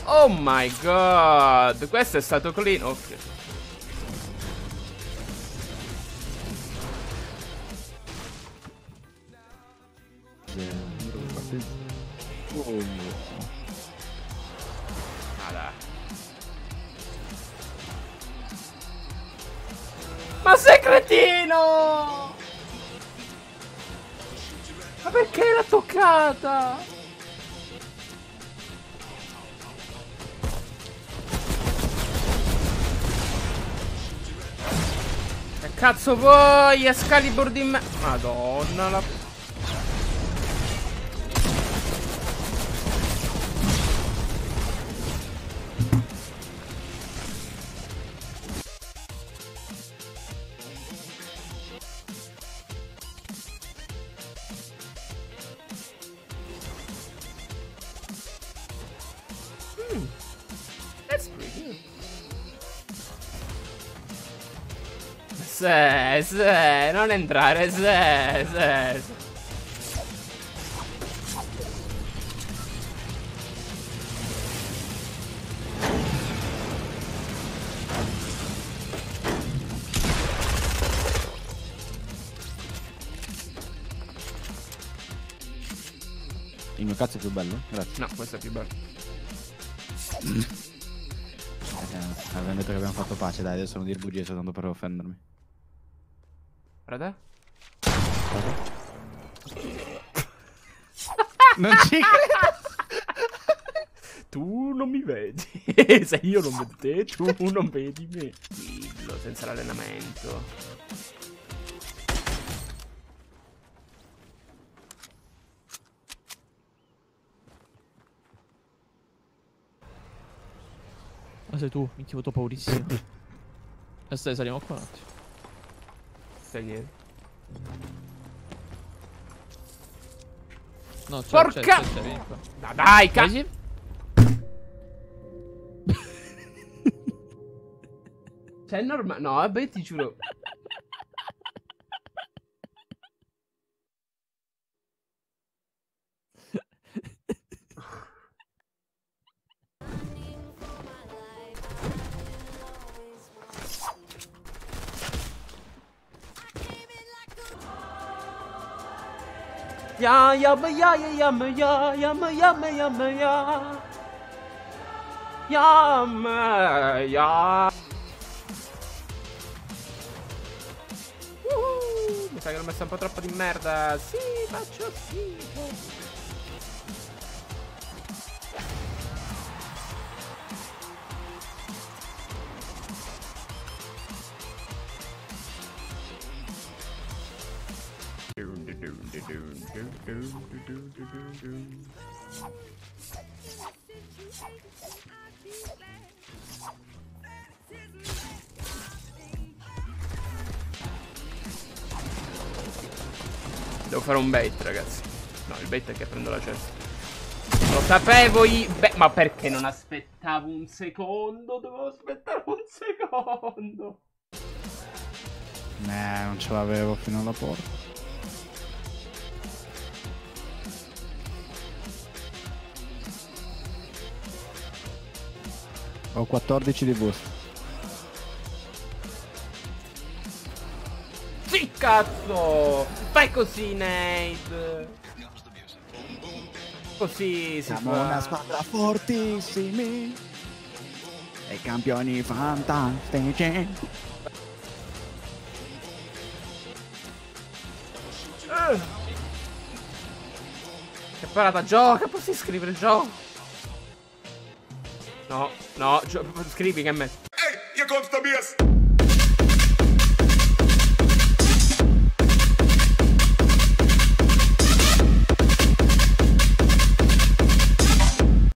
Oh my god, questo è stato clean. Ok. Ma sei cretino! Ma perché l'ha toccata? Che cazzo vuoi? Excalibur di me... Madonna la... That's pretty good. Se, non entrare, se. Il mio cazzo è più bello? Grazie. No, questo è più bello. Abbiamo detto che abbiamo fatto pace, dai, adesso non dire bugie soltanto per offendermi. Guarda. Non ci credo. Tu non mi vedi. Se io non vedo te, tu non vedi me. Dillo, senza l'allenamento. Ma sei tu, minchia, ho avuto paurissimo. Adesso saliamo qua un attimo. Stai dietro. No, c'è, Porca! c'è, vieni qua. No, dai, Vedi? Cioè, è normale. No, vabbè, ti giuro. Ya ya ya ya ya ya ya ya ya ya ya ya. Mi sa che l'ho messa un po' troppo di merda. Sì, faccio schifo. Devo fare un bait, ragazzi. No, il bait è che prendo la cesta. Lo sapevo io. Beh, ma perché non aspettavo un secondo? Dovevo aspettare un secondo. Non ce l'avevo fino alla porta. Ho 14 di boost. Sì, cazzo! Fai così, Nate! Così si Siamo fa. una squadra fortissimi e campioni fantastici. Che parata, gioca, posso scrivere gioco? No, no, scrivi che me. Hey, here comes the bass.